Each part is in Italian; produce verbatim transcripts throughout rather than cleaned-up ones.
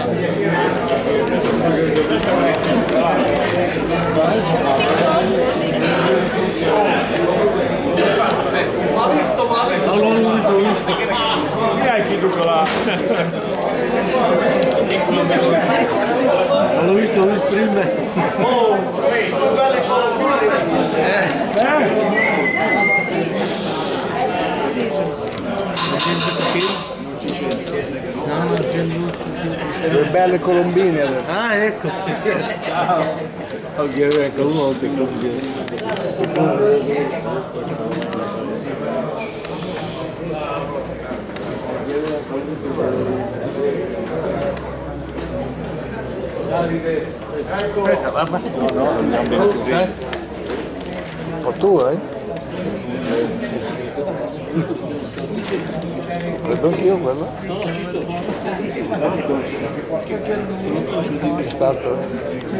Non l'ho visto lui prima. Oh, belle Le belle colombine. Ah, ecco. Ciao. Ok, ecco, un volta colombine. Aspetta, vabbè. No, no, non andiamo così. Un po' tu, eh? Credo anch'io quello? No, no, ci sto, ci sto. È stato, eh?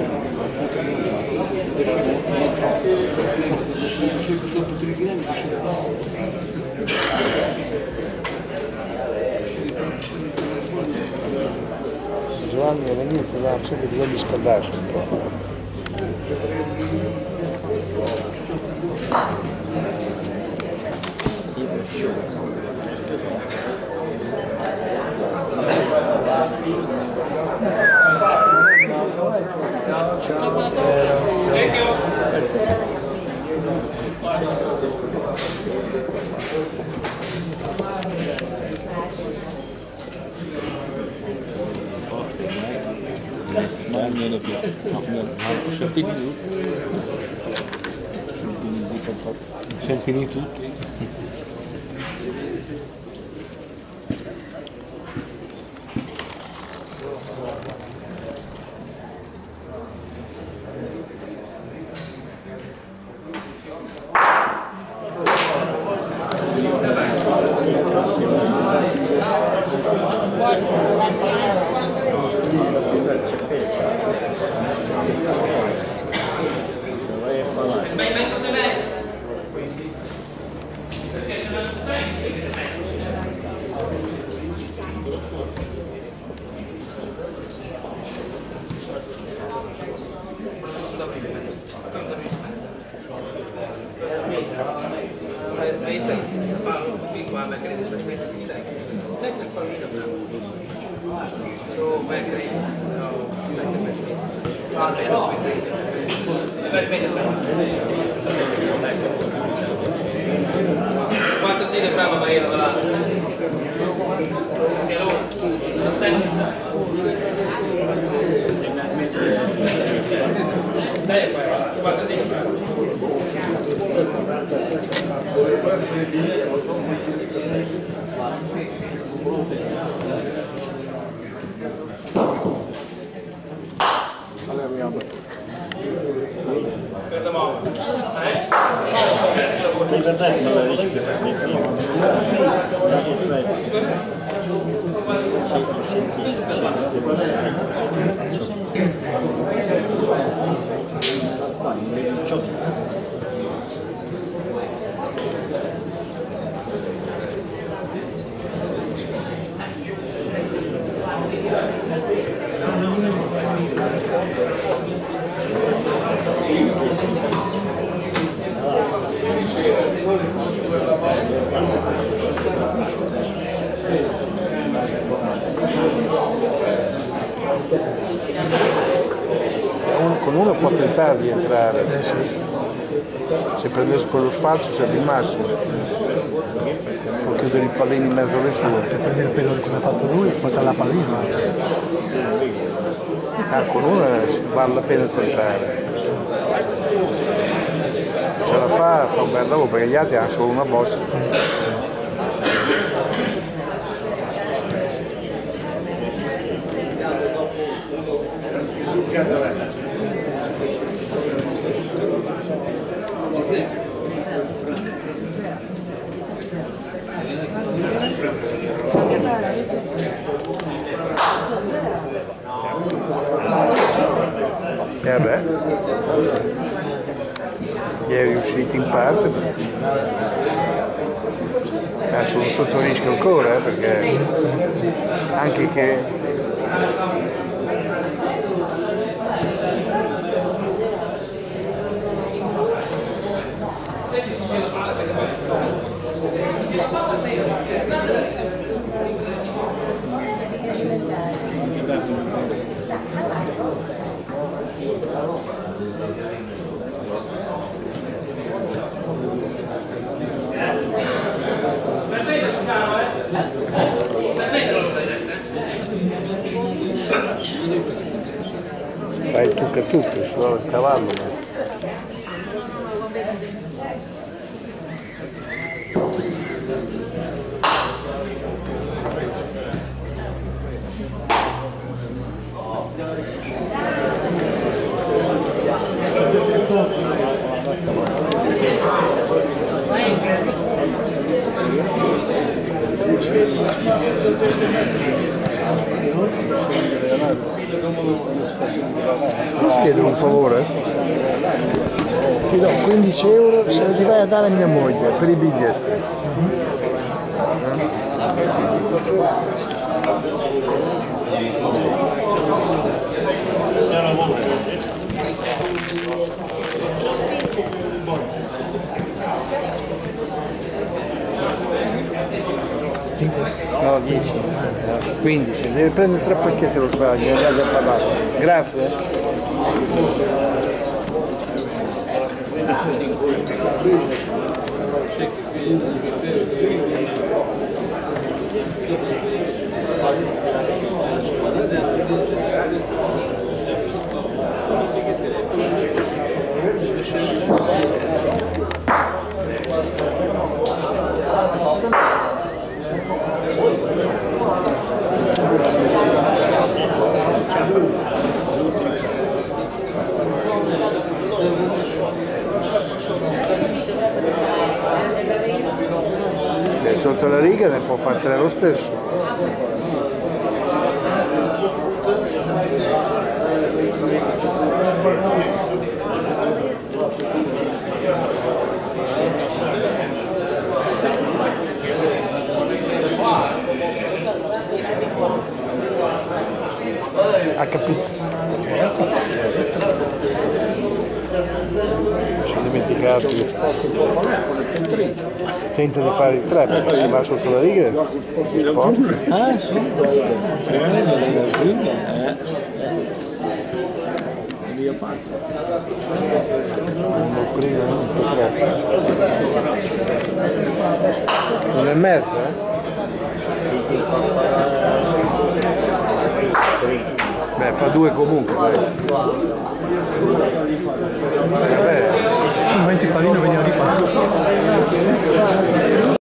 Giovanni all'inizio aveva sempre bisogno di scaldarsi un po'. Ma almeno più, no, no, sono finiti tutti. Sono finiti tutti. Quattro dita brava Maria là. Dai, quattro dita brava. Con uno può tentare di entrare, eh, sì. Se prendesse quello spazio sarebbe il massimo. Può chiudere i pallini in mezzo alle sue. Per prendere il pelo come ha fatto lui e portare la pallina. Ah, con uno vale la pena tentare. Se la fa, fa un bel lavoro perché gli altri hanno solo una bossa. E eh beh, gli è riuscito in parte, eh, sono sotto rischio ancora, eh, perché anche che Fai il tucca tucca, suona il cavallo. Ma... Posso chiedere un favore? Ti do quindici euro se li vai a dare a mia moglie per i biglietti. No, dieci. quindici, devi prendere tre pacchetti lo sbaglio, gli andate a parlare. Grazie. Sotto la riga ne può fare tre lo stesso. Ha capito? Sono dimenticato. Tenta di fare il tre perché se va sotto la riga sposta. Ah sì, eh, nella prima, eh, eh. Via passa. Non prima, un po' troppo. Uno e mezzo, eh? Beh, fa due comunque, dai. venti pallino veniva di qua.